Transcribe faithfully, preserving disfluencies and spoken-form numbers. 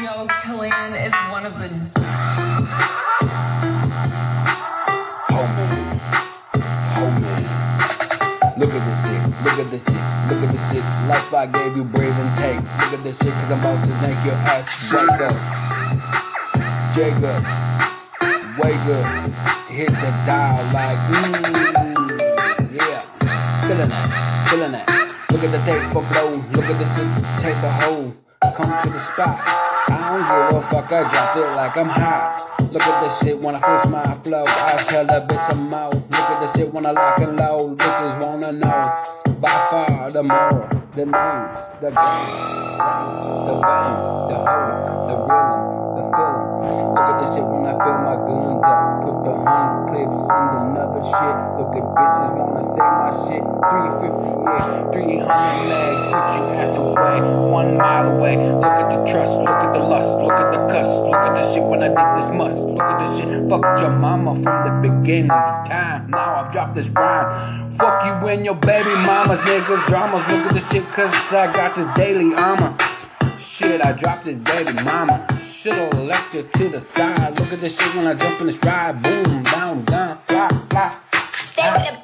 Yo, Killian is one of the... Homie, homie. Look at this shit, look at this shit, look at this shit. Life I gave you, brave and take. Look at this shit, cause I'm about to make your ass wake up. Jacob, wake up. Hit the dial like, mmm, yeah. Feeling that, feeling that. Look at the tape for flow, look at the shit, take the hole. Come to the spot. I don't give a fuck, I dropped it like I'm hot. Look at this shit when I fix my flow. I tell that bitch I'm out. Look at this shit when I lock and load. Bitches wanna know by far the more, the names, the games, the fame, the hope, the rhythm, the feeling. Look at this shit when I fill my guns up. Put the hundred clips in another shit. Look at bitches wanna say my shit. three fifty-eight, three hundred mag, put your ass away, one mile away. Look at the trust, look at the lust, look at the cuss. Look at the shit when I did this must. Look at this shit, fucked your mama from the beginning of time. Now I've dropped this rhyme. Fuck you and your baby mamas, niggas, dramas. Look at this shit cause I got this daily armor. Shit, I dropped this baby mama. Should've left her to the side. Look at this shit when I jump in this ride. Boom, down, down, fly, fly. Stay with the